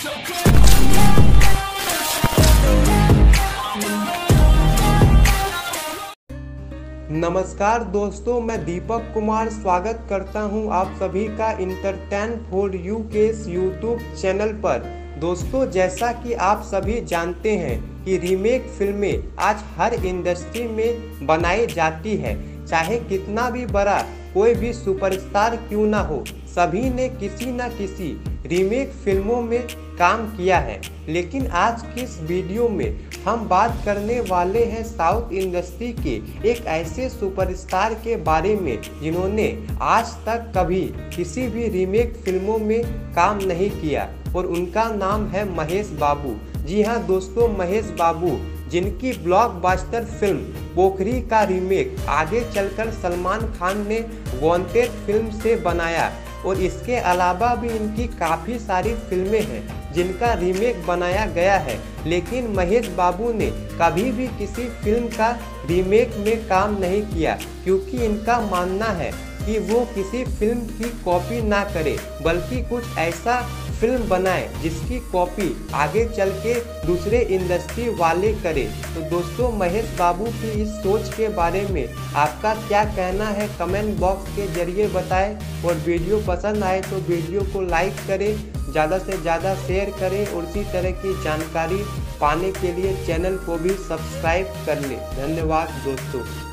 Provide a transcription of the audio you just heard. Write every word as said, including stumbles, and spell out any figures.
नमस्कार दोस्तों, मैं दीपक कुमार स्वागत करता हूं आप सभी का इंटरटेन फॉर यू के इस यूट्यूब चैनल पर। दोस्तों, जैसा कि आप सभी जानते हैं कि रीमेक फिल्में आज हर इंडस्ट्री में बनाई जाती है, चाहे कितना भी बड़ा कोई भी सुपरस्टार क्यों ना हो, सभी ने किसी न किसी रीमेक फिल्मों में काम किया है। लेकिन आज की इस वीडियो में हम बात करने वाले हैं साउथ इंडस्ट्री के एक ऐसे सुपरस्टार के बारे में जिन्होंने आज तक कभी किसी भी रीमेक फिल्मों में काम नहीं किया, और उनका नाम है महेश बाबू। जी हाँ दोस्तों, महेश बाबू जिनकी ब्लॉकबस्टर फिल्म पोखरी का रीमेक आगे चलकर सलमान खान ने वांटेड फिल्म से बनाया, और इसके अलावा भी इनकी काफ़ी सारी फिल्में हैं जिनका रीमेक बनाया गया है। लेकिन महेश बाबू ने कभी भी किसी फिल्म का रीमेक में काम नहीं किया, क्योंकि इनका मानना है कि वो किसी फिल्म की कॉपी ना करे, बल्कि कुछ ऐसा फिल्म बनाए जिसकी कॉपी आगे चल के दूसरे इंडस्ट्री वाले करे। तो दोस्तों, महेश बाबू की इस सोच के बारे में आपका क्या कहना है, कमेंट बॉक्स के जरिए बताएं। और वीडियो पसंद आए तो वीडियो को लाइक करें, ज़्यादा से ज़्यादा शेयर करें, और इसी तरह की जानकारी पाने के लिए चैनल को भी सब्सक्राइब कर लें। धन्यवाद दोस्तों।